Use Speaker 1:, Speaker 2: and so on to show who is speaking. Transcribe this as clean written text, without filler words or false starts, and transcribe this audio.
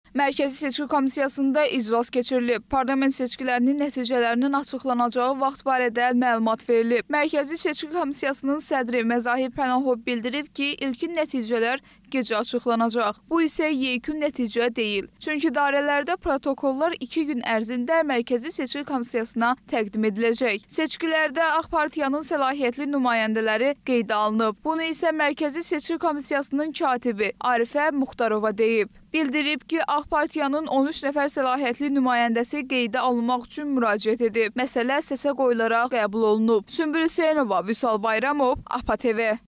Speaker 1: Mərkəzi Seçki Komissiyasında iclas keçirilib. Parlament seçkilərinin nəticələrinin açıqlanacağı vaxt barədə məlumat verilib. Mərkəzi Seçki Komissiyasının sədri Məzahir Pənahov bildirib ki, ilkin nəticələr gecə açıqlanacaq. Bu isə yekun nəticə deyil. Çünki dairələrdə protokollar 2 gün ərzində Mərkəzi Seçki Komissiyasına təqdim ediləcək. Seçkilərdə AK Partiyanın səlahiyyətli nümayəndələri qeydə alınıb. Bunu isə Mərkəzi Seçki Komissiyasının katibi Arifə Muxtarova deyib. Bildirib ki, AK Partiyanın 13 nəfər səlahiyyətli nümayəndəsi qeydə alınmaq üçün müraciət edib. Məsələ səsə qoyularaq qəbul olunub. Sümbül Hüseynova, Vüsal Bayramov, APA TV.